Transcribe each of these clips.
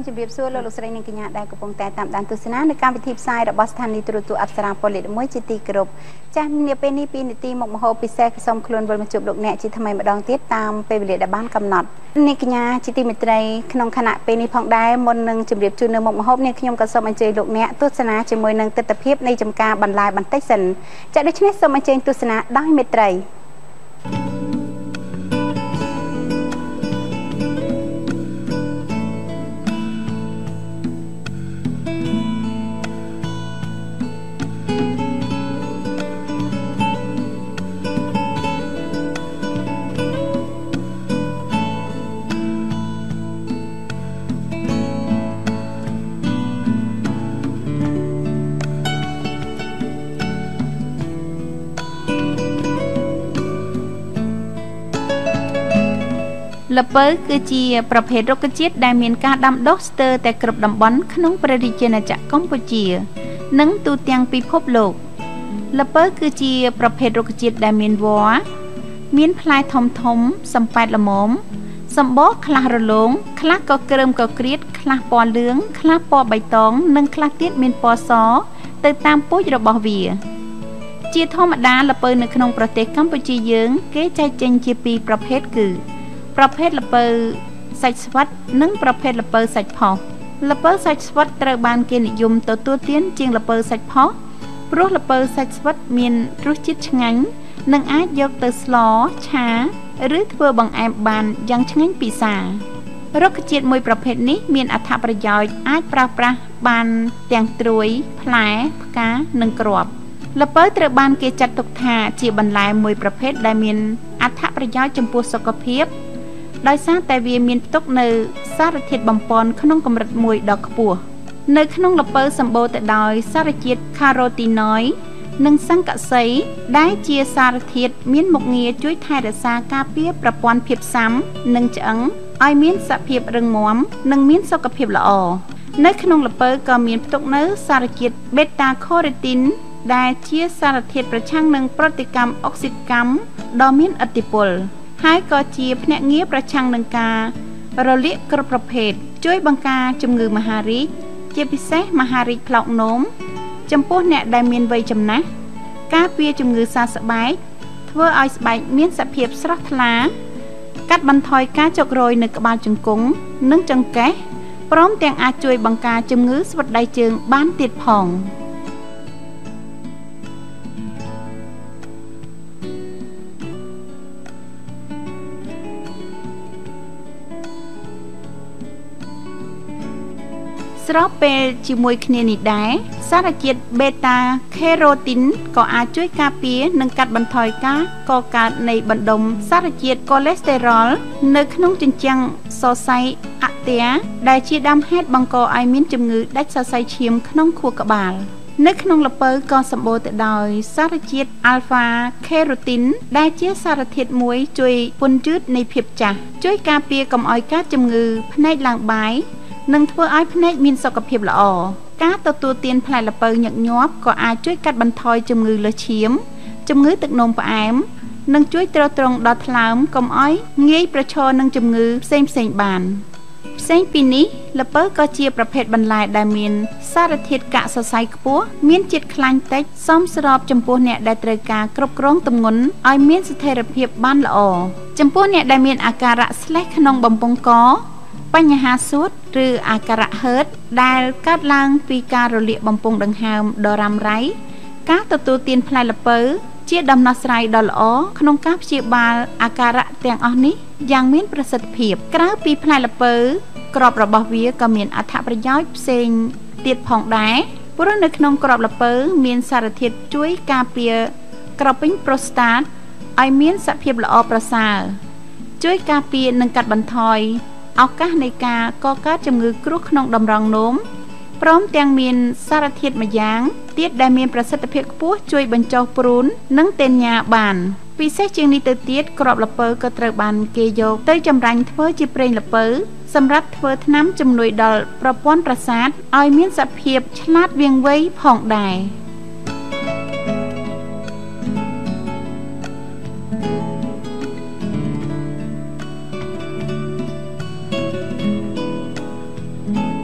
มจุดเรียบส่วนโลกสไลน์ในกิจการได้กระปงแต่ตามดันตุสนาในการวิธีสายระบสถานีตรวจตัวอักษรผลิตมวยจิตีกรบจากเนี่ยเป็นนี่ปีนิตีหมกมโหปิเซกสมคลุนบนบรรจุดอกแหนจิตทำไมมาดองติดตามไปเรียดบ้านกำหนดในกิจการจิตีมิตรขนมขณะเป็นนี่พองได้มนหนึ่งจุดเรียบจุดหนึ่งหมกมโหเนี่ยขยมกระสมอันเจดอกแหนตุสนาจมวยหนึ่งติดเพียบในจำการบรรลัยบรรเทสันจะได้ชนะสมอันเจตุสนาได้มิตรละเปิดคือจีประเภทโรคจิตได้มีการดำด็อกสเตอร์แต่กรบดำบอนขนมประดิษฐ์จากกัมพูชีนั่งตูเตียงปีพบโลกละเปิดคือจีประเภทโรคจิตได้มีวัวมีพลายทมสัมปัดละมมสัมบอกคลาระลงคลาก็เกริมก็กรีดคลาปอเหลืองคลาปอใบตองนั่งคลาเตียดมีปอซอเติมตามปุ้ยระบอบเวียจีธรรมดาละเปิดในขนมประเทศกัมพูชีเยื้องเกใจเจงจีปีประเภทคือประเภทละเปอใส่สวัสดนึ่งประเภทละเปอใส่พอละเปอใส่สวัสดตระบานเกณฑ์นิยมตัวเตี้ยนจิงละเปอใส่พอเพราะละเปอใส่สวัสดมีนรู้จิตชงันนึ่งอาจยกตัวสลอช้าหรือเพื่อบังแอบบานยังชงันปีศาจโรคจิตมวยประเภทนี้มีอัตประโยชน์อาจประบานเตียงตรุยแผลพกาหนึ่งกรอบละเปอตระบานเกจัดตกถาจีบรรลัยมวยประเภทได้มีอัตประโยชน์จำพวกสกปรกโดยสร้างแต่เวียมีนตกในสารทิศบำปอนขนมกำรัดมวยดอกปัวในขนมละเปอสัมโบแต่โดยสารจิตคาโรตีน้อยหนึ่งสังกะไซได้เจียสารทิศมีนหมกเงียช่วยไทยรักษากาเปียประปอนเพียบซ้ำหนึ่งจังไอมีนสะเพียบเริงม้อมหนึ่งมีนสกเพียบละอในขนมละเปอก็มีนตกในสารจิตเบต้าโคเรตินได้เจียสารทิศประช่างหนึ่งปฏิกรรมออกซิดกรรมดอมินอติปลให้ก่อเจียพเนเงียประชังนังการะเลียกระประเภทช่วยบังกาจมงือมหาริเจียพิเศษมหาริพลอกโนมจำพวกเนได้เมียนใบจำนะกาเปียจมงือซาสบายเทวไอสบายเมียนสะเพียบสระทลากัดบันทอยกาจกโรยในกบาลจึงกงนึ่งจังแกะพร้อมแต่งอาช่วยบังกาจมงือสวัสดีเจิงบ้านติดผ่องสระเปจิมวยคเนนิดได้สารจิตเบต้าแคโรตินก็อาจช่วยกาเปียนังกัดบันทอยกาก่อการในบันดมสารจิตคอเลสเตอรอลในขนมจิงจังโซไซอะเตียได้ชีดำเฮ็ดบังกอไอมินจมงือได้โซไซเชียมขนมขัวกบาลในขนมละเปอก็สมบูรณ์แต่โดยสารจิตอัลฟาแคโรตินได้เชื้อสารทิศมวยช่วยปนจืดในเพียบจ่าช่วยกาเปียกำอ้อยกาจมงือพนัยหลังใบนังทั่วไอพเนจมีนสกปรกละออกาตัวเตียนพลายละเปอหยักยอบก็อาจช่วยกัดบันทอยจมือละเฉียมจมือตึกนมปะแอมนังช่วยตรงดอทลามกอมอ้อยเงยประชอนังจมือเส้นบานเส้นปีนี้ละเปอก็เจียประเภทบรรลัยได้มีนสารทิศกะสไซกปัวมีนจิตคลายเต็กซ้อมสรอบจำพวกเนี่ยได้ตรกากรบกร้องตำงนไอมีนสเตอร์เพียบบ้านละอจำพวกเนี่ยได้มีนอาการะสเล็กขนมบำปงกอปัญหาสุดหรืออาการะเฮิร์ตได้กัดลางปีการเลียบำปงดังหามดอรำไรกาตัวเตียนพลายละเปอเจียดำนัสไรดอลอขนมกาเชียบาลอาการะเตียงอนี้ยังมีประสิทธิภาพกล้าปีพลายละเปอกรอบระบอบเวียก็มีอัฐประโยชน์เซงเตียดผ่องได้เพราะในขนมกรอบละเปอมีสารทิศช่วยกาเปียกรอบปิ้งโปรสตาตไอมีนสะเพียบละอประสาช่วยกาเปียนังกัดบันทอยเอากาในกาก็กาจมือกรุกขนมดำรองโน้มพร้อมเตียงมีนสารทิศมายางเตียดได้มีประสิทธิภาพปุ๊ช่วยบรรเทาปรุนนังเตนยาบานปีเศษจึงนี้เตียดกรอบละเปอก็ตระบานเกยโยเตยจำรันเทอจีเปรงละเปอสำหรับเทอน้ำจำนวนดอลประป้อนประสาทเอามีนสะเพียบฉลาดเวียงไว้ผ่องได้เ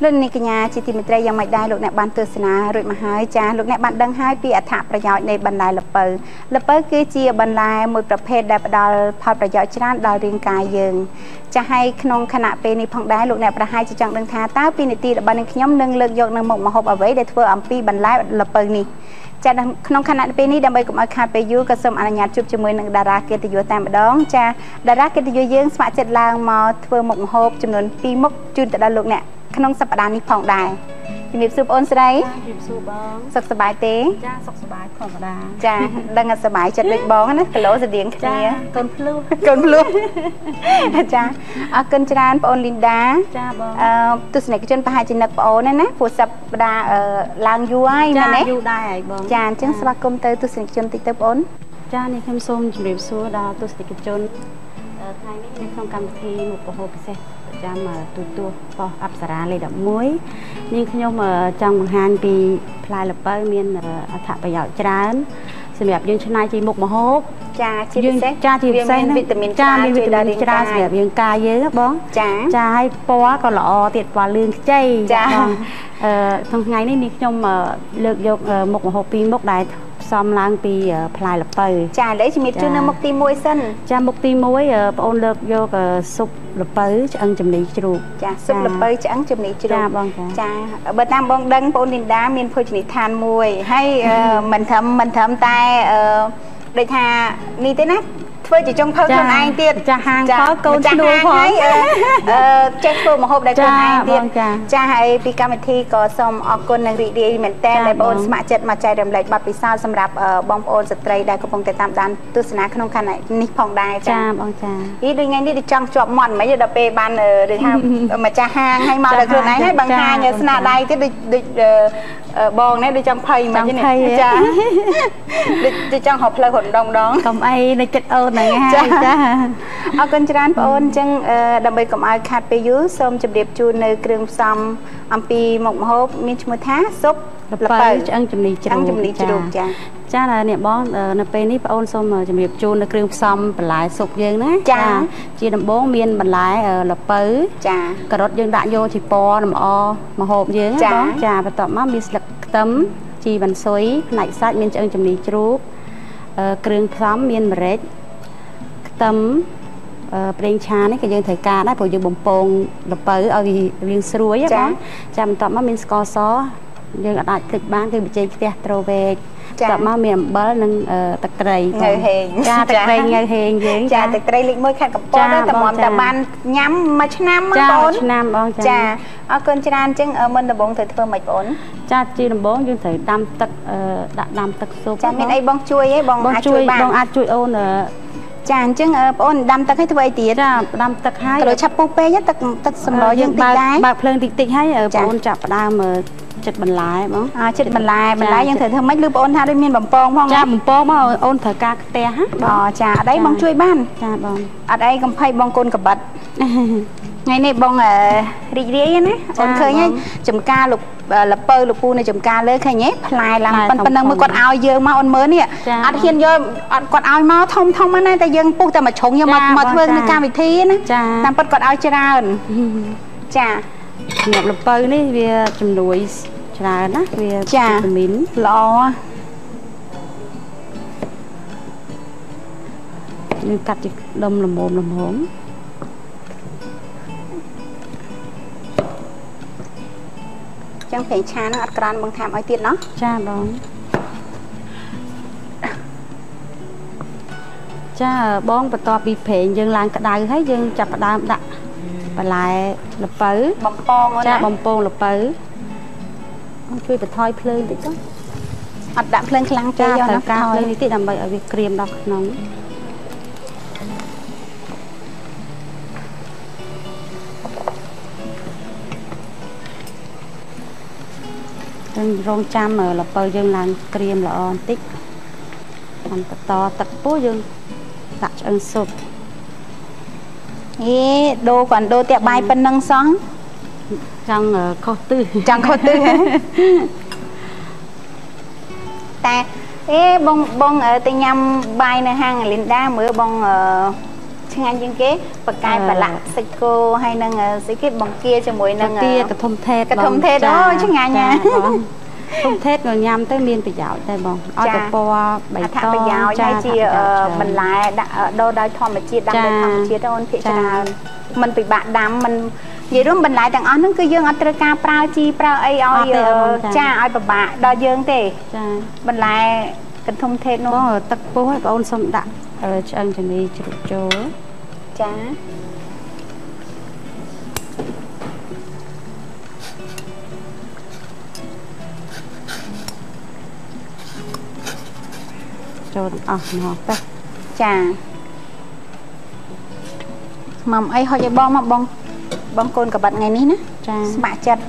លុននេះកញ្ញាជាទីមេត្រីយ៉ាងម៉េចដែរលោកអ្នកបានទស្សនារួចមកហើយចាលោកអ្នកបានដឹងហើយពីអត្ថប្រយោជន៍នៃបន្លែល្ពៅគឺជាបន្លែមួយប្រភេទដែលផ្ដល់ផលប្រយោជន៍ច្រើនដល់រាងកាយយើងចាហើយក្នុងខណៈពេលនេះផងដែរលោកអ្នកប្រហែលជាចង់ដឹងថាតើពីនីតិរបស់នឹងខ្ញុំនឹងលើកយកនៅមុខម្ហូបអ្វីដែលធ្វើអំពីបន្លែល្ពៅនេះចាក្នុងខណៈពេលនេះដើម្បីកុំឲ្យខាតពេលយូរក៏សូមអនុញ្ញាតជួបជាមួយនឹងតារាកិត្តិយសតែម្ដងចាតារាកិត្តិយសយើងស្ម័គ្រចិត្តឡើងមកធ្វើមុខម្ហូបចំនួន2មុខជូនទៅដល់លោកអ្នកក្នុងសប្តាហ៍នេះផងដែរជំរាបសួរបងអូនស្រីជំរាបសួរបងសុខសប្បាយទេចាសុខសប្បាយធម្មតាចាដឹងថាសប្បាយចិត្តដូចបងណាគីឡូស្តៀងគ្នាកូនភ្លុះចាអរគុណច្រើនបងអូនលីនដាចាបងទស្សនិកជនប្រហែលជានឹកបងអូនណាព្រោះសប្តាហ៍ឡើងយូរហើយមែនទេយូរដែរហើយបងចាអញ្ចឹងស្វាគមន៍ទៅទស្សនិកជនតិចទៅបងអូនចានេះខ្ញុំសូមជម្រាបសួរដល់ទស្សនិកជនថ្ងៃនេះនៅក្នុងកម្មវិធីមុខម្ហូបពិសេសចាំទូទួប៉ុសអប្សរាលេខ11នាងខ្ញុំចង់បង្ហាញពីផ្លែល្ពៅមានអត្ថប្រយោជន៍ច្រើនសម្រាប់យើងច្នៃជាមុខម្ហូបចាជាពិសេសមានវីតាមីនច្រើនជួយដល់រាងកាយសម្រាប់រាងកាយយើងបងចាហើយពណ៌ក៏ល្អទៀតពណ៌លឿងខ្ចីចាក្នុងថ្ងៃនេះនាងខ្ញុំលើកយកមុខម្ហូប2មុខដែលសំឡើងពីផ្លែល្ពៅចាឥឡូវជំរាបជូននៅមុខទី1សិនចាមុខទី1បងអូនលើកយកស៊ុបល្ពៅឆ្អឹងជំនីជ្រូកចាស៊ុបល្ពៅឆ្អឹងជំនីជ្រូកចាបងចាបើតាមបងដឹងបងអូនលីនដាមានភោជនីយដ្ឋានមួយហើយមិនត្រឹមតែដូចថានេះទេណាធ្វើជាចុងភៅខ្លួនឯងទៀតចាហាងផងកូនឈ្នួលផងចេះធ្វើម្ហូបដែលខ្លួនឯងទៀតចាហើយពីកម្មវិធីក៏សូមអរគុណនិងរីករាយមែនតើដែលបងអូនស្ម័គ្រចិត្តមកចែករំលែកបទពិសោធន៍សម្រាប់បងប្អូនស្ត្រីដែលកំពុងតែតាមដានទស្សនាក្នុងខណៈនេះផងដែរចាបងចាដូចថ្ងៃនេះដូចចង់ជាប់មាត់មិនដល់ពេលបានដូចថាម្ចាស់ហាងឲ្យមកដល់ខ្លួនឯងហើយបង្ហាញស្នាដៃទៀតដូចបងនេះដូចចង់ភ័យមកនេះចាដូចចង់រកផ្លូវរត់ដងកុំអីនៅចិត្តអូនហ្នឹងហើយចាអរគុណច្រើនបងអូនអញ្ចឹងដើម្បីកុំឲ្យខាតពេលយូរសូមជម្រាបជូននៅគ្រឿងផ្សំអំពីមុខម្ហូបមានឈ្មោះថាស៊ុបល្ពៅឆ្អឹងជំនីជ្រូកចាអ្នកបងនៅពេលនេះបងអូនសូមជម្រាបជូននៅគ្រឿងផ្សំបន្លែស៊ុបយើងណាចាជាដំបូងមានបន្លែល្ពៅចាការ៉ុតយើងដាក់យកជាពណ៌លម្អម្ហូបយើងណាបងចាបន្ទាប់មកមានស្លឹកខ្ទឹមជីវ៉ាន់ស៊ុយផ្នែកសាច់មានឆ្អឹងជំនីជ្រូកគ្រឿងផ្សំមានម្រេចខ្ទឹមប្រេងឆានេះក៏យើងត្រូវការដែរព្រោះយើងបំពងល្ពៅឲ្យវារាងស្រួយណាបងចាំបន្ទាប់មកមានស្ករសយើងអាចភ្លេចបានគឺបច្ចេកខ្ទះត្រូវេកបន្ទាប់មកមានអំបិលនិងទឹកត្រីងើហេងចាទឹកត្រីងើហេងយើងចាទឹកត្រីលេខ1ខេត្តកំពតតែមកតែបានញ៉ាំមួយឆ្នាំបងចាឆ្នាំបងចាអរគុណច្រើនអញ្ចឹងមុនដំបូងត្រូវធ្វើម៉េចបងចាជាដំបូងយើងត្រូវដាំទឹកដាក់ដាំទឹកស៊ុបចាមានអីបងជួយឯងបងអាចជួយបានបងអាចជួយអូនចាអញ្ចឹងបងអូនដាំទឹកឲ្យធ្វើអីទៀតចាដាំទឹកឲ្យត្រូវឆាប់ពុះពេកទឹកសម្លយើងតិចដែរបើកភ្លើងតិចៗឲ្យបងអូនចាប់ផ្ដើមចិត្តបន្លែបងចិត្តបន្លែយើងត្រូវធ្វើម៉េចឬបងអូនថាដូចមានបំពងផងចាបំពងមកអូនត្រូវការខ្ទះចាអត់អីបងជួយបានចាបងអត់អីកំភៃបងកូនកបិតថ្ងៃនេះបងរីករាយណាអូនឃើញហើយចំការលោកលពៅលពូនៅចំការលើឃើញទេផ្លែឡើងប៉ុណ្ណឹងមួយគាត់ឲ្យយើងមកអូនមើលនេះអត់ហ៊ានយកអត់គាត់ឲ្យមកធំណាតែយើងពុះតែមួយជ្រុងយកមកធ្វើនៅកម្មវិធីណាតាមពិតគាត់ឲ្យច្រើនចាសម្រាប់លពៅនេះវាជំនួយច្រើនណាវាវីតាមីនល្អយើងកាត់ជាដុំល្មមចឹងប្រេងឆានឹងអត់ក្រានបងថាមឲ្យទៀតណោះចាបងចាបងបន្ទាប់ពីប្រេងយើងឡើងក្តៅហើយយើងចាប់ផ្ដើមដាក់បន្លែល្ពៅបំពងចាបំពងល្ពៅជួយបន្ថយភ្លើងតិចទៅអត់ដាក់ភ្លើងខ្លាំងពេកយកណាការភ្លើងនេះតិចដើម្បីឲ្យវាក្រៀមដល់ក្នុងរងចាំល្ពៅយើងឡើងក្រៀមល្អបន្តិចបន្តទឹកពោះយើងដាក់ឆ្អឹងស៊ុបដូរគាត់ដូរតែបាយប៉ុណ្ណឹងសោះចង់ខុសទិសតែបងទៅញ៉ាំបាយនៅហាងលីនដាមើលបងឆ្ងាញ់ជាងគេបកកាយប្រឡាក់សាច់គោហើយនឹងស្អីគេបង្គាជាមួយនឹងកធំថេតកធំថេតអូឆ្ងាញ់ណាធំថេតក៏ញ៉ាំទៅមានប្រយោជន៍ដែរបងឲ្យតែពណ៌បៃតងប្រយោជន៍ហើយជាបន្លែដាក់ដូរដោយធម្មជាតិដាំដោយធម្មជាតិអូនភាគច្រើនมันពិបាកដាំมันនិយាយរួមបន្លែទាំងអស់ហ្នឹងគឺយើងអត់ត្រូវការប្រើជីប្រើអីឲ្យចាឲ្យពិបាកដល់យើងទេចាបន្លែកធំថេតនោះទឹកពុះឲ្យបងអូនសុំដាក់ឆ្អឹងជំនីជ្រូកចូលចាចូលអស់មកទៅចាមកអីហុចឲ្យបងមកបងកូនកបាត់ថ្ងៃនេះណាចាស្ម័គ្រចិត្ត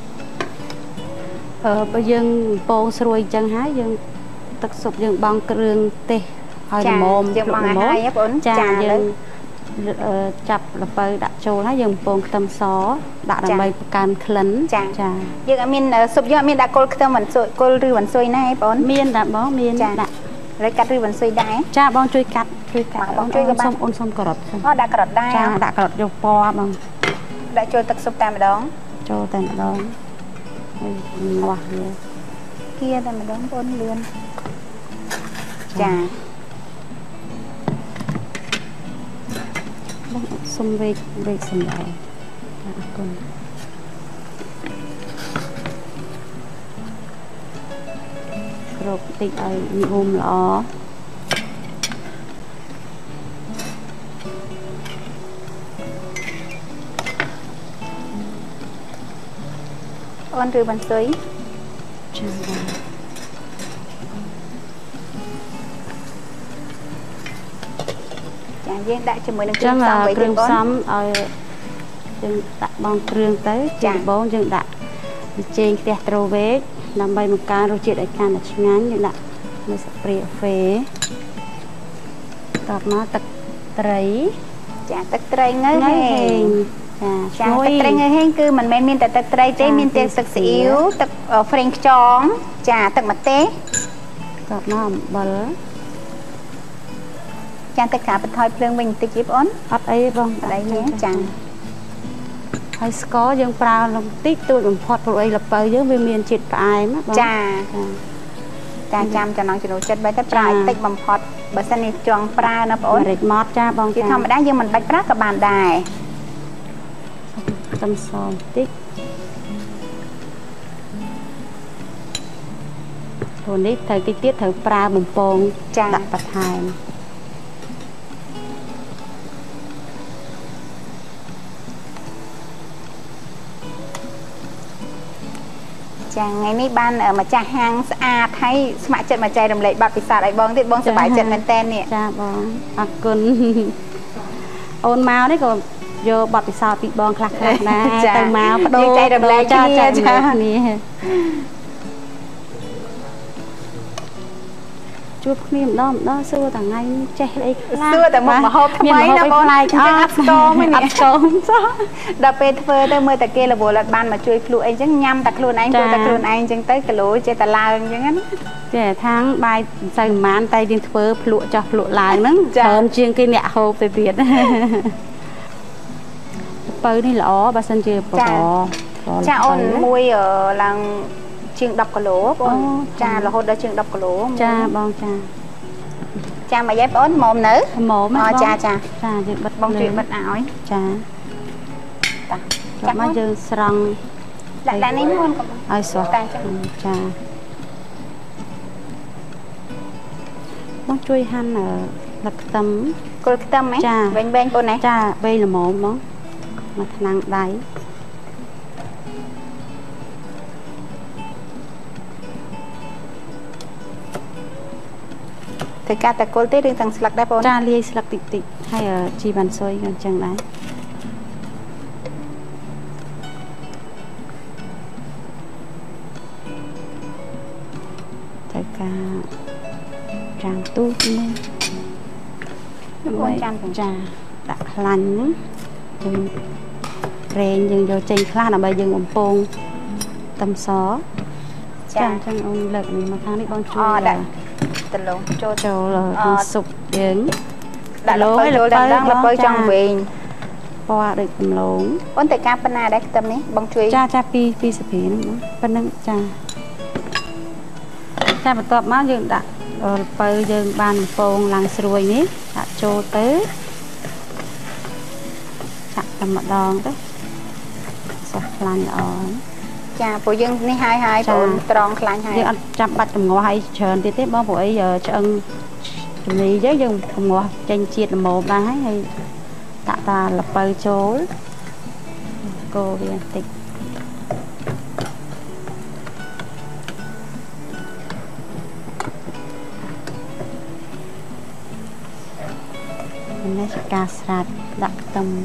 បើយើងពងស្រួយអញ្ចឹងហើយយើងទឹកស៊ុបយើងបង់គ្រឿងទេសឲ្យល្មមយើងបង់ឲ្យហើយបងចាយើងចាប់ល្ពៅដាក់ចូលហើយយើងពងខ្ទឹមសដាក់ដើម្បីបង្កើនក្លិនចាយើងអត់មានស៊ុបយើងអត់មានដាក់គល់ខ្ទឹមវ៉ាន់ស៊ុយគល់ឬវ៉ាន់ស៊ុយណាឯងបងមានដាក់បងមានដាក់ហើយកាត់ឬវ៉ាន់ស៊ុយដែរចាបងជួយកាត់បងជួយក៏បានអូនសុំការ៉ុតអូដាក់ការ៉ុតដែរចាដាក់ការ៉ុតយកពណ៌បងដាក់ចូលទឹកស៊ុបតែម្ដងចូលតែម្ដងហើយងាស់វាគៀតែម្ដងបងលឿនចាបងសុំវេកសម្ដែងអរគុណគ្របតិចឲ្យញោមល្អអូនឬបន្សុយចាយើងដាក់ជាមួយនឹងគ្រឿងផ្សំឲ្យយើងដាក់បងគ្រឿងទៅជាបងយើងដាក់ប៊ីចេងខ្ទះត្រូវេកដើម្បីបង្កើនរសជាតិឲ្យកាន់តែឆ្ងាញ់យើងដាក់មួយស្ព្រាហ្វេតបមកទឹកត្រីចាទឹកត្រីងើហេងចាទឹកត្រីងើហេងគឺមិនមែនមានតែទឹកត្រីទេមានទាំងទឹកស៊ីអ៊ីវទឹកហ្វ្រេងខ្យងចាទឹកម្ទេសតបមកអំបិលចាទឹកការបន្ថយភ្លើងវិញបន្តិចទេបងអត់អីបងអីទេចាហើយស្ករយើងប្រើលំតិចទូចបំផុតព្រោះអីល្ពៅយើងវាមានជាតិផ្អែមបងចាចាំចំណងចំណូលចិត្តបែរទៅប្រើតិចបំផុតបើសិននេះចង់ប្រើណាបងរិចម៉ត់ចាបងជាធម្មតាយើងមិនបាច់ប្រើក៏បានដែរខ្ទឹមសបន្តិចព្រោះនេះត្រូវតិចទៀតត្រូវប្រើបំពងដាក់បន្ថែមចាថ្ងៃនេះបានម្ចាស់ហាងស្អាតហើយស្ម័គ្រចិត្តមកចែករំលែកបទពិសោធន៍ឲ្យបងទៀតបងសប្បាយចិត្តមែនតើនេះចាបងអរគុណអូនមកនេះក៏យកបទពិសោធន៍ពីបងខ្លះដែរទៅមកបដូរចែករំលែកគ្នាជួបគ្នាម្ដងសួរតែថ្ងៃចេះអីខ្លះសួរតែមុខម្ហូបថ្មីណាបងអត់ស្គមទេអត់ស្គមសោះដល់ពេលធ្វើទៅមើលតែគេរវល់អត់បានមកជួយភ្លក់អីចឹងញ៉ាំតែខ្លួនឯងធ្វើតែខ្លួនឯងចឹងទៅគីឡូចេះតែឡើងចឹងណាចេះថាងបាយមិនសូវប្រហែលតែយើងធ្វើភ្លក់ចោះភ្លក់ឡើងហ្នឹងច្រើនជាងគេអ្នកហូបទៅទៀតពៅនេះល្អបើសិនជាប្រចាអូនមួយឡើងជាង10គីឡូបងចារហូតដល់ជាង10គីឡូចាបងចាមកយាយបងមុំនៅមុំចាយើងបិទបងជួយបិទឲ្យចាចាំមកយើងស្រង់ដាក់នេះមុនឲ្យស្រស់ចាបងជួយហាន់លឹកខ្ទឹមគល់ខ្ទឹមហ៎វែងបងណាចាវែងល្មមហ្មងមកថ្នាំងដៃធ្វើការតែគល់ទេឬទាំងស្លឹកដែរបងចាលាយស្លឹកតិចហើយជីវ៉ាន់ស៊ុយក៏អញ្ចឹងដែរធ្វើការចាងទូចនេះបងចាំចាដាក់ខ្លាញ់យើងប្រេងយើងយកចេញខ្លះដើម្បីយើងបំពងខ្ទឹមសចាអញ្ចឹងអូនលើកនេះមកខាងនេះបងជួយដាក់ទៅលងចូលស៊ុបយើងក đặt lỡចូលដល់លពៅចង់វិញពណ៌ដូចដំឡូងអូនតែការប៉ុណ្ណាដែរខ្ទឹមនេះបងជួយចាពីសភាហ្នឹងប៉ុណ្ណឹងចាបន្ទាប់មកយើងដាក់លពៅយើងបានបំពងឡើងស្រួយនេះដាក់ចូលទៅចាក់តែម្ដងទៅសុះខ្លាញ់ល្អចាព្រោះយើងនេះហើយបងត្រង់ខ្លាញ់ហើយយើងអត់ចាំបាច់កំងោះឲ្យច្រើនទៀតទេបងព្រោះអីឆ្អឹងជំនីយើងកំងោះចេញជាតិល្មមដែរហើយដាក់តាលពៅចូលកូរវាបន្តិចនេះជាការស្រាច់ដាក់ខ្ទឹម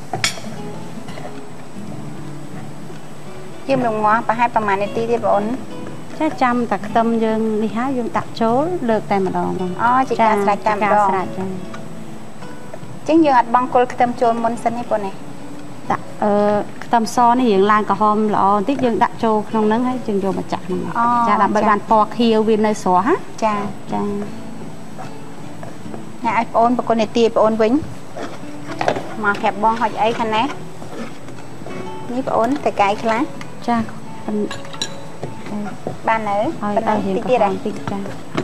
យើងរងាស់ប្រហែលប្រហែលនាទីទៀតបងអូនចាចាំតែខ្ទឹមយើងនេះហើយយើងដាក់ចូលលើកតែម្ដងបងអូជាការស្រាច់តែម្ដងចាចឹងយើងអត់បង់គល់ខ្ទឹមចូលមុនសិនទេបងនេះដាក់ខ្ទឹមសនេះរៀងឡើងក្រហមល្អបន្តិចយើងដាក់ចូលក្នុងហ្នឹងហើយយើងយកមកចាក់ហ្នឹងចាដើម្បីបានពណ៌ខៀវវានៅស្រស់ហ៎ចាអ្នកឲ្យបងអូនប្រគុណនាទីបងអូនវិញមកប្រាប់បងហុចអីខាងនេះនេះបងអូនតែកាយខ្លះចាបាននៅប៉ុណ្ណឹងតិចទៀតហ៎តិចចា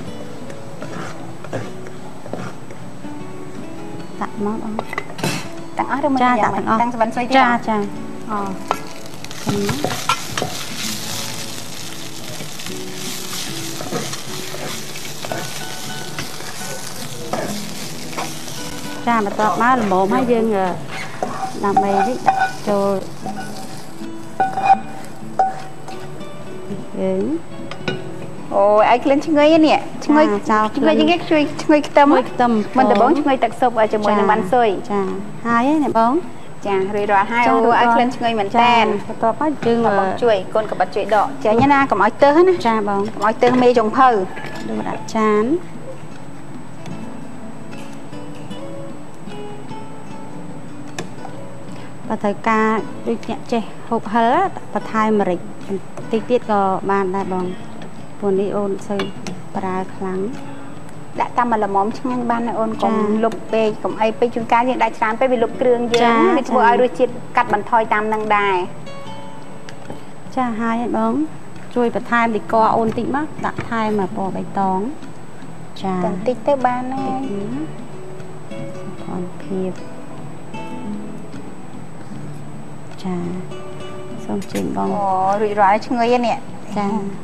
ដាក់មកអស់ទាំងអស់ឬមិនយ៉ាងម៉េចទាំងសវណ្ណស្រីទៀតចាអូចាបន្ទាប់មកល្មមហើយយើងដើម្បីនេះដាក់ចូលយើងអូយឲ្យក្លិនឈ្ងុយនេះឈ្ងុយឈ្ងុយយ៉ាងនេះជួយឈ្ងុយខ្ទឹមមិនដំបងឈ្ងុយទឹកស៊ុបជាមួយនឹងវ៉ាន់ស៊ុយចាហើយណាបងចារួចរាល់ហើយអូឲ្យក្លិនឈ្ងុយមែនតែនបន្ទាប់មកយើងបងជួយកូនកបាត់ជួយដកចេញណាកុំឲ្យទើសណាចាបងកុំឲ្យទើសមេចុងភៅដាក់ចានបើត្រូវការដូចអ្នកចេះហូបហិលបន្ថែមម្រេចបន្តិចទៀតក៏បានដែរបងព្រោះនេះអូនសូវប្រើខ្លាំងដាក់តាមល្មមឆ្ងាញ់បានអូនកុំលុបពេកកុំអីពេកជួនកាលយើងដាក់ច្រើនពេកវាលុបគ្រឿងយើងវាធ្វើឲ្យរសជាតិកាត់បន្ថយតាមនឹងដែរចាហើយបងជួយបន្ថែមលីកអូនតិចមកដាក់ថែមពណ៌បៃតងចាបន្តិចទៅបានហើយថនភាពចាសូមជើញបងអូរួចរាល់ឈ្ងុយនេះចា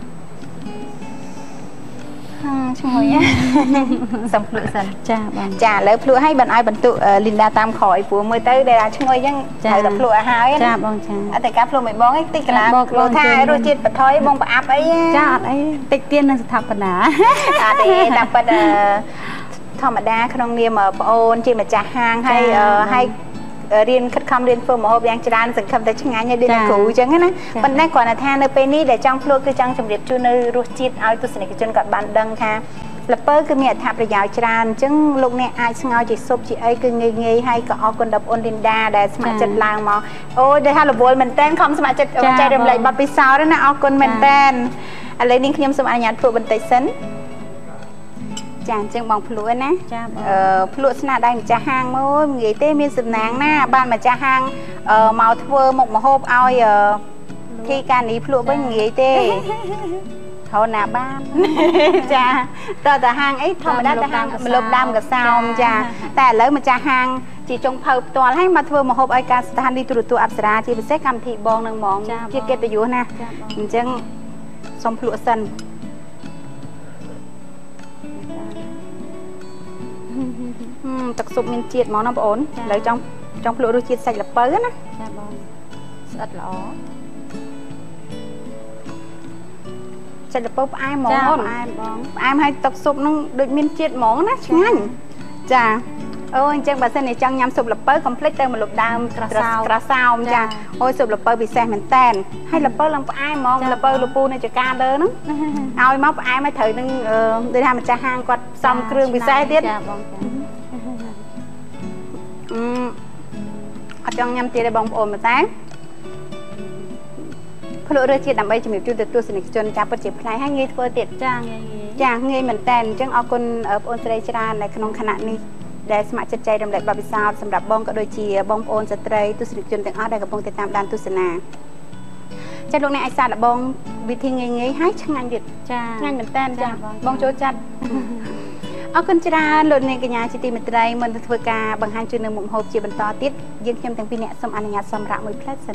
ឈ្ងុយសំភ្លក់សិនចាបងចាឥឡូវភ្លក់ឲ្យបានឲ្យបន្ទុលីនដាតាមក្រោយព្រោះមើលទៅដែលឈ្ងុយអញ្ចឹងត្រូវតែភ្លក់ឲ្យហើយចាបងចាអត់តែការភ្លក់មិនបងឯងតិចកន្លះលោកថារសជាតិបន្ថយបងប្រអាប់អីចាអត់អីតិចទៀតនឹងស្ថាបនាអត់ទេតែប៉ិតធម្មតាក្នុងនាមប្អូនជាម្ចាស់ហាងហើយរៀនខិតខំរៀនធ្វើម្ហូបយ៉ាងច្រើនសង្ឃឹមតែឆ្ងាញ់ហើយដូចគ្រូអញ្ចឹងណាប៉ុន្តែគ្រាន់តែថានៅពេលនេះដែលចង់ភ្លក់គឺចង់ជម្រាបជូននៅរសជាតិឲ្យទស្សនិកជនគាត់បានដឹងថាល្ពៅគឺមានអត្ថប្រយោជន៍ច្រើនអញ្ចឹងលោកអ្នកអាចស្ងោរជាស៊ុបជាអីគឺងាយងាយហើយក៏អរគុណដល់បងអូនលីនដាដែលស្ម័គ្រចិត្តឡើងមកអូយដែលថារវល់មែនតើខំស្ម័គ្រចិត្តចែករំលែកបទពិសោធន៍ណាអរគុណមែនតើឥឡូវនេះខ្ញុំសូមអនុញ្ញាតភ្លក់បន្តិចសិនចាអញ្ចឹងបងភ្លក់ណាចាបងភ្លក់ស្នាដៃម្ចាស់ហាងមកងាយទេមានសំណាងណាបានម្ចាស់ហាងមកធ្វើមុខម្ហូបឲ្យធីកានីភ្លក់វិញងាយទេហៅណាបានចាតើតាហាងអីធម្មតាតាហាងមលប់ដើមកសោមចាតែឥឡូវម្ចាស់ហាងជាចុងភៅផ្ទាល់ហើយមកធ្វើម្ហូបឲ្យការស្ថានីយទូរទស្សន៍អប្សរាជាពិសេសកម្មវិធីបងនឹងហ្មងជាកិត្តិយសណាអញ្ចឹងសូមភ្លក់សិនទឹកស៊ុបមានជាតិហ្មងណាបងអូនឥឡូវចង់ភ្លក់រសជាតិសាច់ល្ពៅណាចាបងស្អិតល្អសាច់ល្ពៅផ្អែមហ្មងចាអូនផ្អែមបងផ្អែមហើយទឹកស៊ុបហ្នឹងដូចមានជាតិហ្មងណាឆ្ងាញ់ចាអូអញ្ចឹងបើសិនជាចង់ញ៉ាំស៊ុបល្ពៅកុំភ្លេចទៅមកលុបដើមក្រសោមចាអូយស៊ុបល្ពៅពិសេសមែនតែនហើយល្ពៅឡើងផ្អែមហ្មងល្ពៅលពូនៅចកាលើហ្នឹងឲ្យមកផ្អែមឲ្យត្រូវនឹងដូចថាម្ចាស់ហាងគាត់ផ្សំគ្រឿងពិសេសទៀតចាបងចាអត់ចង់ញ៉ាំទៀតទេបងប្អូនប៉ុន្តែភ្លក់រសជាតិដើម្បីជំរាបជូនទៅទស្សនិកជនចាពិតជាប្លែកហើយងាយធ្វើទៀតចាងាយចាងាយមែនតើអញ្ចឹងអរគុណបងប្អូនស្រីច្រើននៅក្នុងខណៈនេះដែលស្ម័គ្រចិត្តចែករំលែកបទពិសោធន៍សម្រាប់បងក៏ដូចជាបងប្អូនស្ត្រីទស្សនិកជនទាំងអស់ដែលកំពុងតាមដានទស្សនាចាលោកអ្នកអាចសាកល្បងវិធីងាយៗហើយឆ្ងាញ់ទៀតចាឆ្ងាញ់មែនតើចាបងចូលចិត្តអរគុណច្រើនលោកអ្នកកញ្ញាជាទីមេត្រីមុនទៅធ្វើការបង្ហាញជូននៅមុខម្ហូបជាបន្តទៀតយើងខ្ញុំទាំងពីរអ្នកសូមអនុញ្ញាតសម្រាប់មួយផ្លែសិន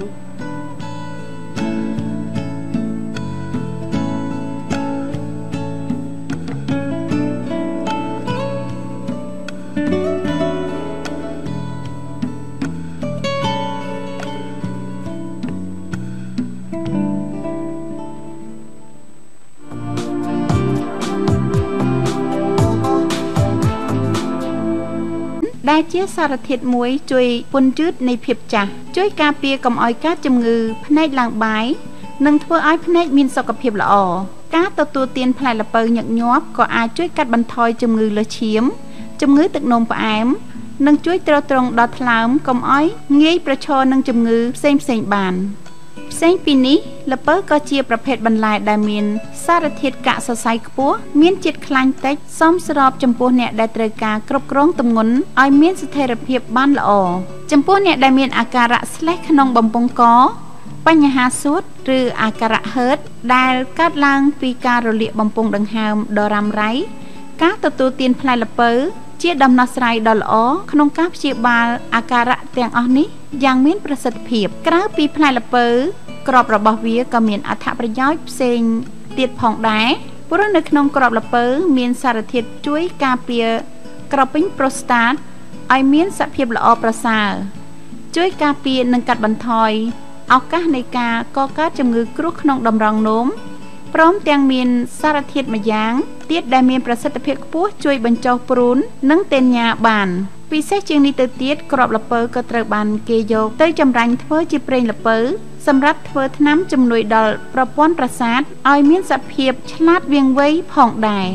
ដែលជាសារធាតុមួយជួយពន្យឺតនៃភាពចាស់ជួយការពារកុំឲ្យកើតជំងឺភ្នែកឡើងបាយនិងធ្វើឲ្យភ្នែកមានសុខភាពល្អការទទួលទានផ្លែល្ពៅញឹកញាប់ក៏អាចជួយកាត់បន្ថយជំងឺលើសឈាមជំងឺទឹកនោមផ្អែមនិងជួយទ្រទ្រង់ដល់ថ្លើមកុំឲ្យងាយប្រឈមនឹងជំងឺផ្សេងបានផ្សេងពីនេះល្ពៅក៏ជាប្រភេទបន្លែដែលមានសារធាតុកាកសរសៃខ្ពស់មានជាតិខ្លាញ់តិចសមស្របចំពោះអ្នកដែលត្រូវការគ្រប់គ្រងទម្ងន់ឲ្យមានស្ថិរភាពបានល្អចំពោះអ្នកដែលមានអាការៈស្លេសក្នុងបំពង់កបញ្ហាសួតឬអាការៈហឺតដែលកើតឡើងពីការរលាកបំពង់ដង្ហើមដ៏រ៉ាំរ៉ៃការទទួលទានផ្លែល្ពៅជាដំណោះស្រាយដ៏ល្អក្នុងការព្យាបាលអាការៈទាំងអស់នេះយ៉ាងមានប្រសិទ្ធភាពក្រៅពីផ្លែល្ពៅក្របរបស់វាក៏មានអត្ថប្រយោជន៍ផ្សេងទៀតផងដែរព្រោះនៅក្នុងក្របល្ពៅមានសារធាតុជួយការពារក្រពេញប្រូស្តាតឲ្យមានសភាពល្អប្រសើរជួយការពារនិងកាត់បន្ថយឱកាសនៃការកកើតជំងឺគ្រោះក្នុងតម្រងនោមព្រមទាំងមានសារធាតុម្យ៉ាងទៀតដែលមានប្រសិទ្ធភាពខ្ពស់ជួយបញ្ចុះព្រូននិងតេញ៉ាបានពិសេសជាងនេះទៅទៀតក្របល្ពៅក៏ត្រូវបានគេយកទៅចម្រាញ់ធ្វើជាប្រេងល្ពៅសម្រាប់ធ្វើថ្នាំជំនួយដល់ប្រព័ន្ធប្រសាទឲ្យមានសភាពឆ្លាតវាងវៃផងដែរ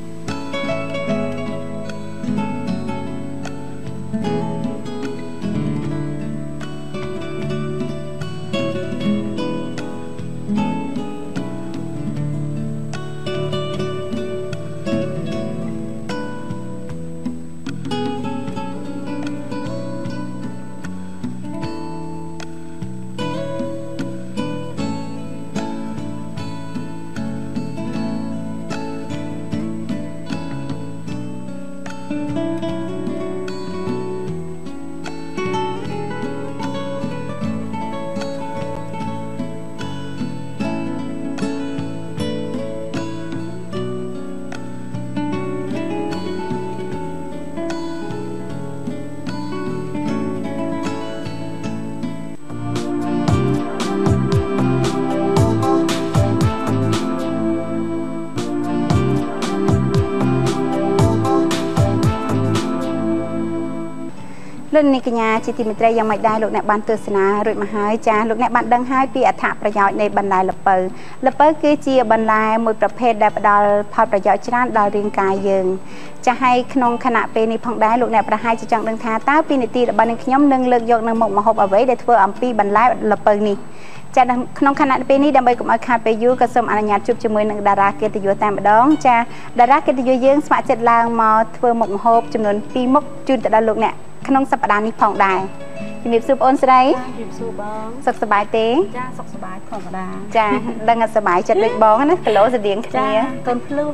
លោកនាងកញ្ញាជាទីមេត្រីយ៉ាងម៉េចដែរលោកអ្នកបានទស្សនារួចមកហើយចាលោកអ្នកបានដឹងហើយពីអត្ថប្រយោជន៍នៃបន្លែល្ពៅល្ពៅគឺជាបន្លែមួយប្រភេទដែលផ្ដល់ផលប្រយោជន៍ច្រើនដល់រាងកាយយើងចាហើយក្នុងខណៈពេលនេះផងដែរលោកអ្នកប្រហែលជាចង់ដឹងថាតើពីនីតិរបស់នឹងខ្ញុំនឹងលើកយកនៅមុខម្ហូបអ្វីដែលធ្វើអំពីបន្លែល្ពៅនេះចាក្នុងខណៈពេលនេះដើម្បីកុំឲ្យខាតពេលយូរក៏សូមអនុញ្ញាតជួបជាមួយនឹងតារាកិត្តិយសតែម្ដងចាតារាកិត្តិយសយើងស្ម័គ្រចិត្តឡើងមកធ្វើមុខម្ហូបចំនួន2មុខជូនទៅដល់លោកអ្នកក្នុងសប្តាហ៍នេះផងដែរជំរាបសួរបងអូនស្រីជំរាបសួរបងសុខសប្បាយទេចាសុខសប្បាយធម្មតាចាដឹងថាសប្បាយចិត្តដូចបងណាគីឡូស្តៀងគ្នាកូនភ្លុះ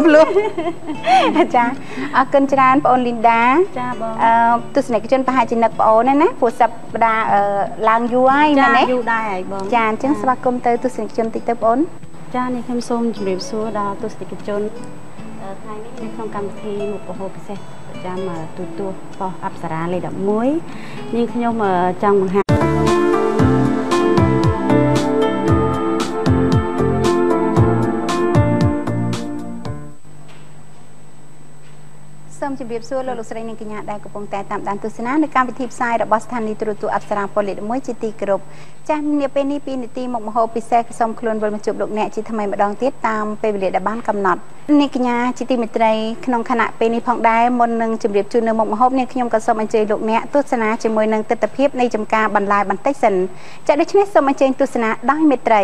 ចាអរគុណច្រើនបងអូនលីនដាចាបងទស្សនិកជនប្រហែលជានឹកបងអូនណាព្រោះសប្តាហ៍ឡើងយូរហើយណាយូរដែរហើយបងចាអញ្ចឹងស្វាគមន៍ទៅទស្សនិកជនតិចទៅបងអូនចានេះខ្ញុំសូមជម្រាបសួរដល់ទស្សនិកជនថ្ងៃនេះនៅក្នុងកម្មវិធីមុខម្ហូបពិសេសប្រចាំទូទួលប៉ុស្តិ៍អប្សរាលេខ11នាងខ្ញុំចង់បង្ហាញសូមជម្រាបសួរលោកស្រីនិងកញ្ញាដែលកំពុងតែតាមដានទស្សនានៅកម្មវិធីផ្សាយរបស់ស្ថានីយទូរទស្សន៍អប្សរាប៉ុស្តិ៍លេខ11ជាទីគោរពចាស់នាពេលនេះពីនីតិមុខម្ហូបពិសេសសូមខ្លួនវិលមកជួបលោកអ្នកជាថ្មីម្ដងទៀតតាមពេលវេលាដែលបានកំណត់នាងកញ្ញាជាទីមេត្រីក្នុងខណៈពេលនេះផងដែរមុននឹងជម្រាបជូននៅមុខម្ហូបនេះខ្ញុំក៏សូមអញ្ជើញលោកអ្នកទស្សនាជាមួយនឹងទស្សនវិជ្ជានៃចំការបន្លែបន្តិចសិនចា៎ដូច្នេះសូមអញ្ជើញទស្សនាដោយមេត្រី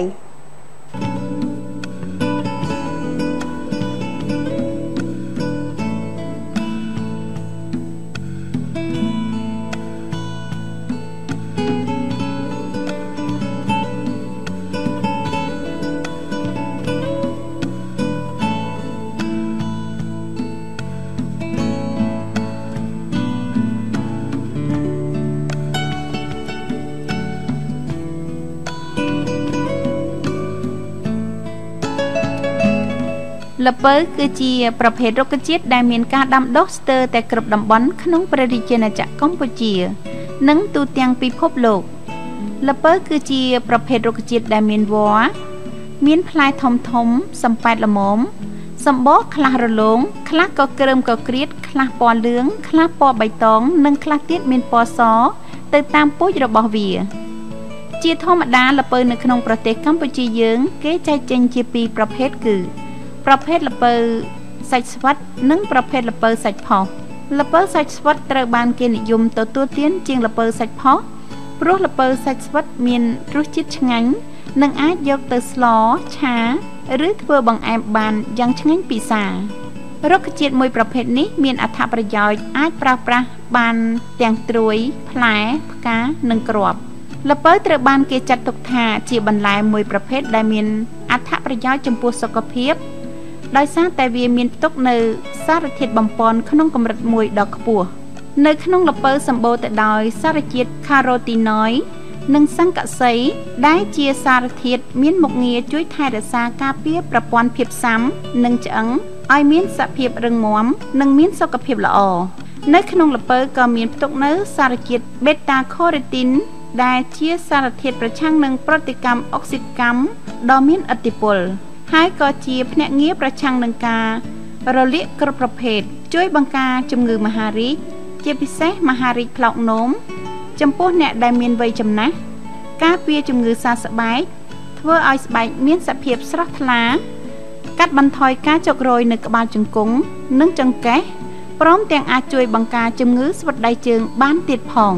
ល្ពៅគឺជាប្រភេទរុក្ខជាតិដែលមានការដាំដុះស្ទើរតែគ្រប់តំបន់ក្នុងព្រះរាជាណាចក្រកម្ពុជានិងទូទាំងពិភពលោកល្ពៅគឺជាប្រភេទរុក្ខជាតិដែលមានវល្លិមានផ្លែធំធំសំប៉ែតល្មមសម្បកខ្លះរលោងខ្លះក៏ក្រើមកក្រៀតខ្លះពណ៌លឿងខ្លះពណ៌បៃតងនិងខ្លះទៀតមានពណ៌សទៅតាមពូជរបស់វាជាធម្មតាល្ពៅនៅក្នុងប្រទេសកម្ពុជាយើងគេចែកចេញជាពីរប្រភេទគឺប្រភេទល្ពៅសាច់ស្វិតនិងប្រភេទល្ពៅសាច់ផុសល្ពៅសាច់ស្វិតត្រូវបានគេនិយមទទួលទានជាងល្ពៅសាច់ផុសព្រោះល្ពៅសាច់ស្វិតមានរសជាតិឆ្ងាញ់និងអាចយកទៅស្លឆាឬធ្វើបង្អែមបានយ៉ាងឆ្ងាញ់ពិសារុក្ខជាតិមួយប្រភេទនេះមានអត្ថប្រយោជន៍អាចប្រើប្រាស់បានទាំងត្រួយផ្លែផ្កានិងគ្រាប់ល្ពៅត្រូវបានគេចាត់ទុកថាជាបន្លែមួយប្រភេទដែលមានអត្ថប្រយោជន៍ចំពោះសុខភាពដោយសារតែវាមានផ្ទុកនៅសារធាតុបំប៉នក្នុងកម្រិតមួយដ៏ខ្ពស់នៅក្នុងល្ពៅសម្បូរទៅដោយសារជាតិខារ៉ូទីណុយនិងសង្កសីដែលជាសារធាតុមានមុខងារជួយថែរក្សាការពារប្រព័ន្ធភាពស៊ាំនិងឆ្អឹងឲ្យមានសភាពរឹងមាំនិងមានសុខភាពល្អនៅក្នុងល្ពៅក៏មានផ្ទុកនៅសារជាតិបេតាខូរ៉េទីនដែលជាសារធាតុប្រឆាំងនឹងប្រតិកម្មអុកស៊ីតកម្មដ៏មានឥទ្ធិពលហើយក៏ជាភ្នាក់ងារប្រឆាំងនឹងការរលាកគ្រប់ប្រភេទជួយបង្ការជំងឺមហារីកជាពិសេសមហារីកផ្លោកនោមចំពោះអ្នកដែលមានវ័យចំណាស់ការពារជំងឺសើស្បែកធ្វើឲ្យស្បែកមានសភាពស្រស់ថ្លាកាត់បន្ថយការចុករយនៅក្បាលជង្គង់និងចង្កេះព្រមទាំងអាចជួយបង្ការជំងឺស្វិតដៃជើងបានទៀតផង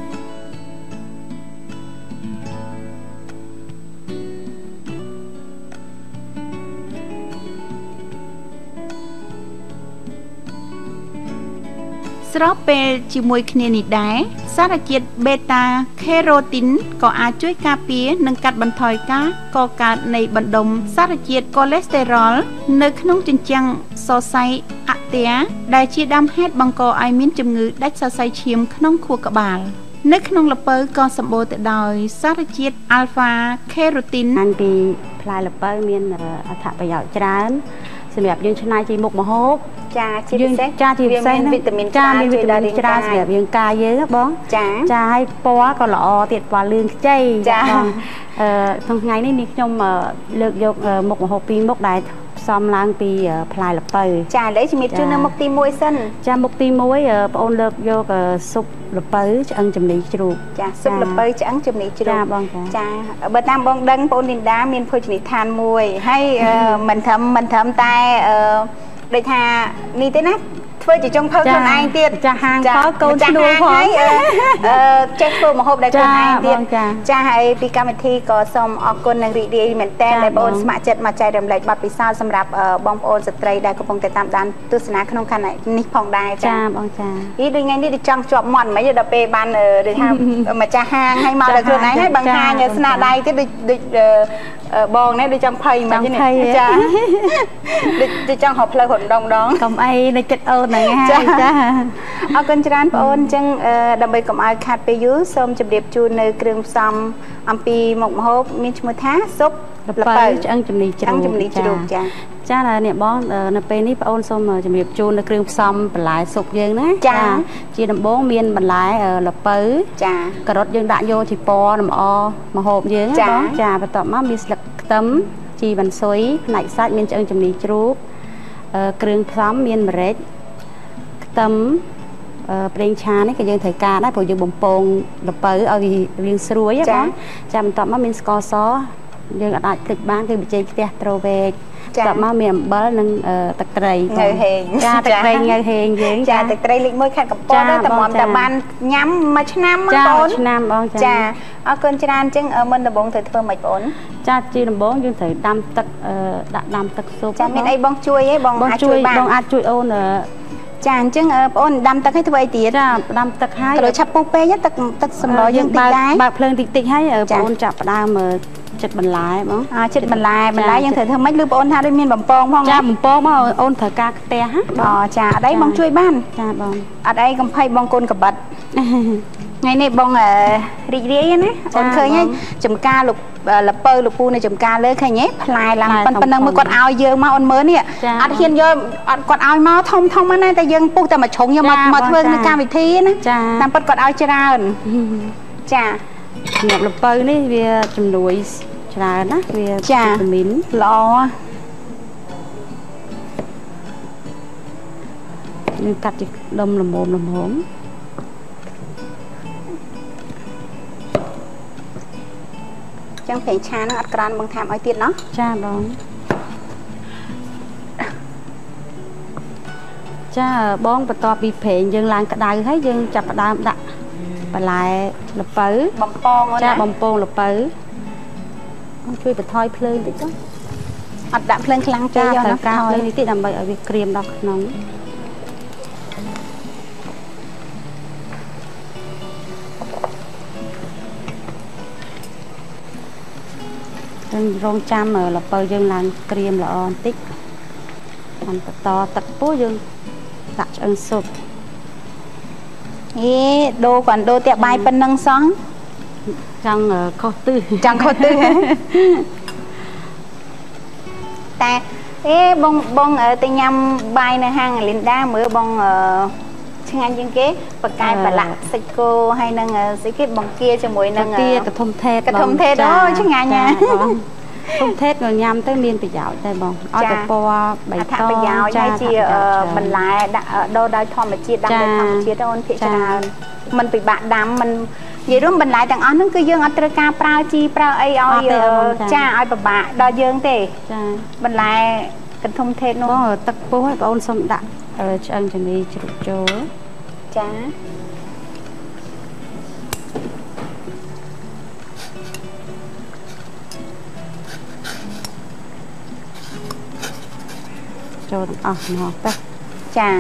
ស្របពេលជាមួយគ្នានេះដែរសារជាតិបេតាខេរ៉ូទីនក៏អាចជួយការពារនិងកាត់បន្ថយការកកើតនៃបណ្ដុំសារជាតិកូលេស្តេរ៉ុលនៅក្នុងជញ្ជាំងសរសៃអាក់ទែដែលជាដើមហេតុបង្កឲ្យមានជំងឺដាច់សរសៃឈាមក្នុងខួរក្បាលនៅក្នុងល្ពៅក៏សម្បូរទៅដោយសារជាតិអាល់ហ្វាខេរ៉ូទីនអានពីផ្លែល្ពៅមានអត្ថប្រយោជន៍ច្រើនសម្រាប់យើងច្នៃជាមុខម្ហូបចាជាពិសេសចាជាពិសេសមានវីតាមីនច្រើនសម្រាប់រាងកាយយើងបងចាឲ្យពណ៌ក៏ល្អទៀតពណ៌លឿងខ្ចីចាក្នុងថ្ងៃនេះខ្ញុំលើកយកមុខម្ហូបពីរមុខដែលផ្សំឡើងពីផ្លែល្ពៅចាឥឡូវជំរាបជូននៅមុខទី1សិនចាមុខទី1បងអូនលើកយកស៊ុបល្ពៅឆ្អឹងជំនីជ្រូកចាស៊ុបល្ពៅឆ្អឹងជំនីជ្រូកចាបងចាបើតាមបងដឹងបងអូនលីនដាមានភោជនីយដ្ឋានមួយហើយមិនត្រឹមតែដូចថានេះទេណាធ្វើជាចុងភៅខ្លួនឯងទៀតចាហាងផលកូនឈ្នួលផងចេះធ្វើម្ហូបដែលខ្លួនឯងទៀតចាហើយពីកម្មវិធីក៏សូមអរគុណនិងរីករាយមែនតើដែលបងអូនស្ម័គ្រចិត្តមកចែករំលែកបទពិសោធន៍សម្រាប់បងប្អូនស្ត្រីដែលកំពុងតែតាមដានទស្សនាក្នុងខណៈនេះផងដែរចាបងចាដូចថ្ងៃនេះដូចចង់ជាប់មាត់មិនដល់ពេលបានដូចថាម្ចាស់ហាងឲ្យមកដល់ខ្លួនឯងហើយបង្ហាញស្នាដៃទៀតដូចបងនេះដូចចង់ភ័យមកនេះចាដូចចង់រកផ្លូវរត់ដងកុំអីនៅចិត្តអូនហ្នឹងហើយចាអរគុណច្រើនបងអូនអញ្ចឹងដើម្បីកុំឲ្យខាតពេលយូរសូមជម្រាបជូននៅគ្រឿងផ្សំអំពីមុខម្ហូបមានឈ្មោះថាស៊ុបល្ពៅឆ្អឹងជំនីជ្រូកចានេះបងនៅពេលនេះបងអូនសូមជម្រាបជូននៅគ្រឿងផ្សំបន្លែស៊ុបយើងណាចាជាដំបូងមានបន្លែល្ពៅចាការ៉ុតយើងដាក់យកជាពណ៌លម្អម្ហូបយើងបងចាបន្ទាប់មកមានស្លឹកខ្ទឹមជីវ៉ាន់ស៊ុយផ្នែកសាច់មានឆ្អឹងជំនីជ្រូកគ្រឿងផ្សំមានម្រេចខ្ទឹមប្រេងឆានេះក៏យើងត្រូវការដែរព្រោះយើងបំពងល្ពៅឲ្យវាស្រួយបងចាបន្ទាប់មកមានស្ករសយើងអាចភ្លេចបានគឺបច្ចេកខ្ទះត្រូវេកបន្ទាប់មកមានអំបិលនិងទឹកត្រីងៅហេងចាទឹកត្រីងៅហេងយើងចាទឹកត្រីលេខ1ខេត្តកំពតតែមកតែបានញ៉ាំមួយឆ្នាំបងប្អូនឆ្នាំបងចាអរគុណច្រើនអញ្ចឹងមុនដំបូងត្រូវធ្វើម៉េចបងអូនចាជាដំបូងយើងត្រូវដាំទឹកដាក់ដាំទឹកស៊ុបចាមានអីបងជួយទេបងអាចជួយបានបងអាចជួយអូនចាអញ្ចឹងបងអូនដាំទឹកឲ្យធ្វើអីទៀតចាដាំទឹកឲ្យក៏ឆាប់ពុះពេកទឹកសម្លយើងតិចដែរបើកភ្លើងតិចហើយបងអូនចាប់ផ្ដើមចិត្តបន្លែបងចិត្តបន្លែយើងត្រូវធ្វើម៉េចឬបងអូនថាដូចមានបំពងផងចាបំពងមកអូនត្រូវការខ្ទះចាអត់អីបងជួយបានចាបងអត់អីកំភៃបងកូនកបិត ngày này bông rì rì á ôn khơi nhé chùm ca lục lập bơ lục pu này chùm ca lên khai nhé lại làm phần năng mới còn ao dương mà ôn mới nè ăn hiền vô còn ao máu thông thông anh ấy ta dương pu ta mà trống nhưng mà thôi người ca vị thi nè làm phần còn ao chả chả nhập lập bơ này về chùm đuổi chả nè về chùm mín lo như cắt chỉ đâm làm hổm chẳng phải cha nó ăn cran bằng tham ở tiền nó cha bóng cha bóng và to bị phê dân làng cả đài thấy dân chập đàm đặt và lại lập bớ bông pong cha bông pong lập bớ chui và thôi phơi tí đó ăn đạm phơi khăn cha cho nó cao lên tí làm bậy ở việc cream đọc nóng rong chăm ở là bờ dân làng cream là on tích ăn to tật bố dân đặt ăn sụp ê đô còn đô tiệm bài phân nâng sống trong kho tư ta ê bông ở tây nhâm bài này hàng lên đa mới bông chẳng anh những cái bậc cài và lạ sạch cô hay nâng sẽ cái bông kia cho mỗi nâng kia cái thông thét đó chứ ngài nha thông thét rồi nhằm tới miền bị dạo đây bông ở cái po bảy to dạo cha chia mình lại đô đôi thom mà chia đâm đôi thom mà chia đôi ôn thiệt cha mình bị bạn đám mình vậy đó mình lại tặng nó cứ dương ở tre ca prao chi prao ai oi cha ai bà bạ đo dương thế mình lại cần thông thét nó ở tắc po hay ôn xong đặt ở chân chân đi chụp chỗ cha cho nó ta chà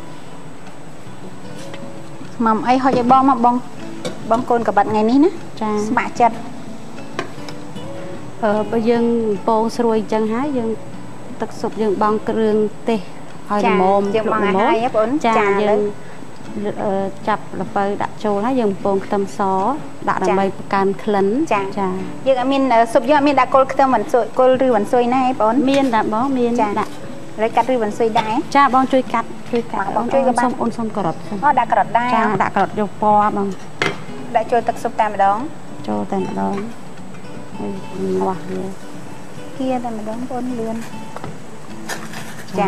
mầm ấy họ cho bom mà bom côn cả bạn ngày ní nè mạ chặt bây giờ bông xuôi chân hái dân tật sụp dân bong kêu tê hơi mồm cha dân chập là bơi đặt trâu nó dân bông tâm xó đặt là bơi can khấn cha dân miền sụp dân miền đã côn tâm vẫn xuôi côn rư vẫn xuôi này bón miền đã bó miền đã rồi cắt rư vẫn xuôi đáy cha bong chui cắt bong chui xong ôn xong cà rốt đã cà rốt đáy cha đã cà rốt vô po bằng đã trôi tật sụp tam đó trôi tam đó ngoạc kia tam đó ôn lươn cha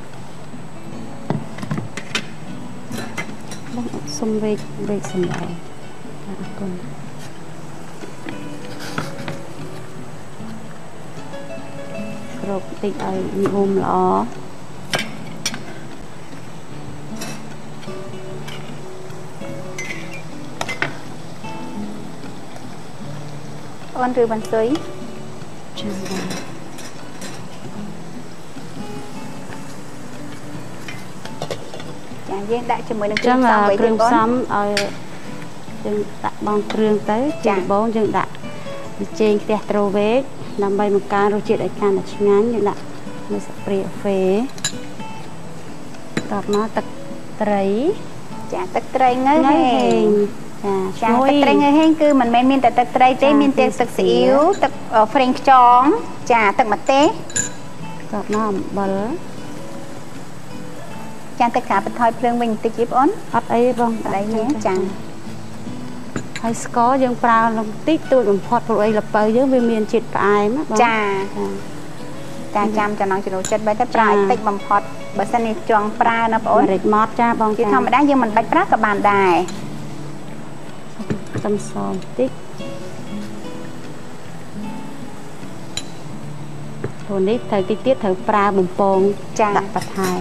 xong về xong rồi rồi tích ở hôm lọ ôn rư bằng suối dân đại cho mình chân là krương xăm ở dân đặt bằng krương tới chỉ bốn dân đặt trên cái trâu vế làm bay một cá rồi chuyện đại can là ngắn như là mình sẽ bịa phế đọc nó tật trấy chả tật trấy ngơi hèn chả tật trấy ngơi hèn cứ mình men miên tật trấy tế miên tật tật xíu tật Frank chóng chả tật mặt tế đọc nó bờ cha tất cả bên thôi phương mình tự chip ón bắt ấy bông đấy nhé chẳng hay có dân prao lòng tích tôi cũng phật rồi ấy là bơi dưới bên miền chít ai mà cha chăm cho nó chỉ đồ chất bấy tất prao tích bằng phật bởi sao này chọn prao nó ón rệt mót cha bông chỉ thông mà đã nhưng mình bách prao các bàn đài tâm sòn tích rồi nít thời tiết thời prao bùng bông đặt bạch hài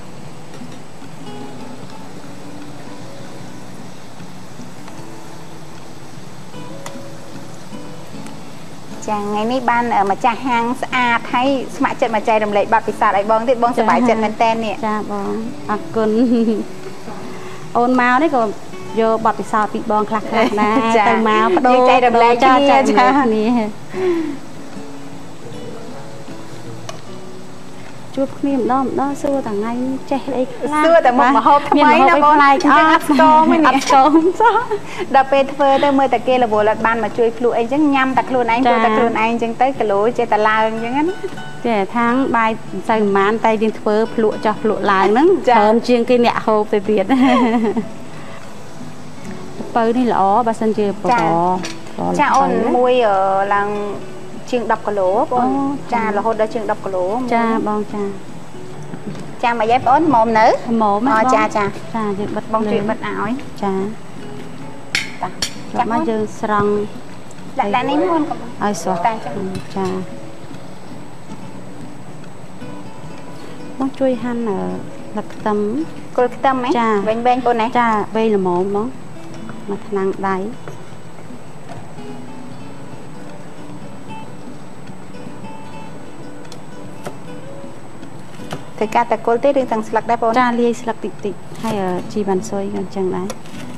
chàng ngày nay ban ở mà cha hang thấy mạ chân mà chạy đầm lệ bạc bị sạt lại bong thì bong sẽ bài chân lên ten nè cha bong cơn ôn máu đấy còn vô bạc bị sạt bị bong khạc nè tay máu bắt đầu chạy đầm lệ cha nè ជួបគ្នាម្ដងសួរតែថ្ងៃចេះអីខ្លះសួរតែមកម្ហូបថ្មីណាបងអញ្ចឹងអត់ស្គមទេអត់ស្គមសោះដល់ពេលធ្វើទៅមើលតែគេរវល់អត់បានមកជួយភ្លក់អីអញ្ចឹងញ៉ាំតែខ្លួនឯងធ្វើតែខ្លួនឯងអញ្ចឹងទៅគីឡូចេះតែឡើងអញ្ចឹងណាតែខាងបាយសៅប្រហែលតែយើងធ្វើភ្លក់ចោះភ្លក់ឡើងហ្នឹងច្រើនជាងគេអ្នកហូបទៅទៀតពៅនេះល្អបើសិនជាប្រចាអូនមួយឡើងជាង10គីឡូបងចារហូតដល់ជាង10គីឡូចាបងចាចាមកយាយបងមុំនៅមុំចាយើងបិទបងជួយបិទឲ្យចាចាំមកយើងស្រង់ដាក់នេះមុនឲ្យស្រស់ចាបងជួយហាន់លឹកខ្ទឹមគល់ខ្ទឹមហ៎វែងបងណាចាវែងល្មមហ្មងមកថ្នាំងដៃធ្វើការតែគល់ទេឬទាំងស្លឹកដែរបងចាលាយស្លឹកតិចហើយជីវ៉ាន់ស៊ុយក៏អញ្ចឹងដែរ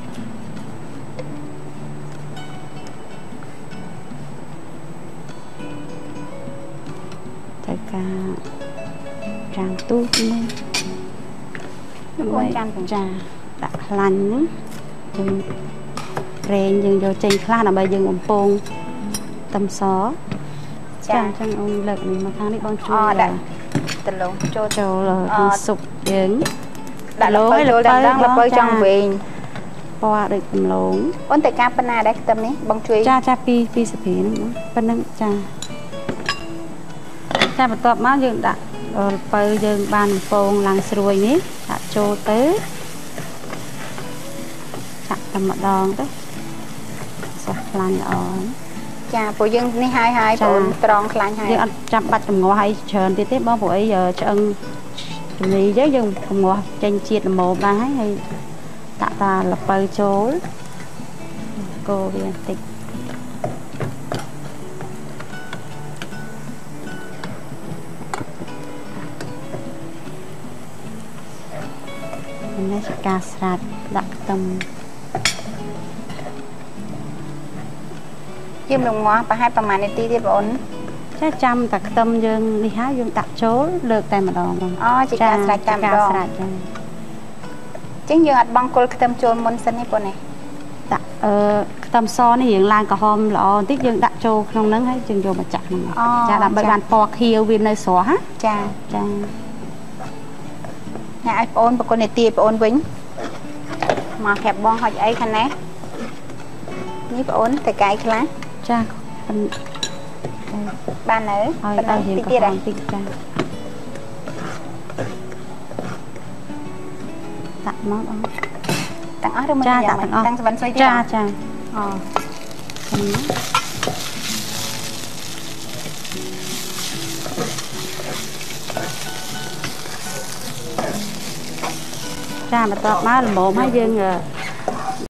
ធ្វើការចាងទូនេះបងចាងចាដាក់ខ្លាញ់ហ្នឹងយើងប្រេងយើងយកចេញខ្លះដើម្បីយើងបំពងខ្ទឹមសចាអញ្ចឹងអូនលើកនេះមកខាងនេះបងជួយដាក់ដលងចូលស៊ុបយើងដាក់លោឲ្យលពៅចង់វែងពណ៌ដូចដំឡូងអូនតែការប៉ុណ្ណាដែរខ្ទឹមនេះបងជួយចាពីសភាហ្នឹងប៉ុណ្ណឹងចាបន្ទាប់មកយើងដាក់លពៅយើងបានបំពងឡើងស្រួយនេះដាក់ចូលទៅចាក់តែម្ដងទៅស្រស់ខ្លាញ់ល្អចាព្រោះយើងនេះហើយបងត្រង់ខ្លាញ់ហើយយើងអត់ចាំបាច់ចំងាស់ឲ្យច្រើនទៀតទេបងព្រោះអីឆ្អឹងជំនីយើងចំងាស់ចេញជាតិល្មមដែរហើយដាក់តាលពៅចូលកូរវាបន្តិចនេះជាការស្រាច់ដាក់ខ្ទឹមយើងរងាស់ប្រហែលប្រហែលនាទីទៀតបងចាចាំតែខ្ទឹមយើងនេះហើយយើងដាក់ចូលលើកតែម្ដងបងជាការស្រាច់តែម្ដងចឹងយើងអត់បង់គល់ខ្ទឹមចូលមុនសិនទេបងនេះដាក់ខ្ទឹមសនេះរៀងឡើងក្រហមល្អបន្តិចយើងដាក់ចូលក្នុងហ្នឹងហើយយើងយកមកចាក់ហ្នឹងចាដើម្បីបានពណ៌ខៀវវានៅស្រស់ណាចាអ្នកឲ្យបងប្រគុណនេតិបងវិញមកប្រាប់បងហុចអីខាងនេះនេះបងតែកាយខ្លះចាបាននៅប៉ុណ្ណឹងតិចទៀតចាដាក់មកអស់ទាំងអស់ឬមិនយ៉ាងទាំងសវណ្ណស្វ័យទៀតចាបន្ទាប់មកល្មមហើយយើង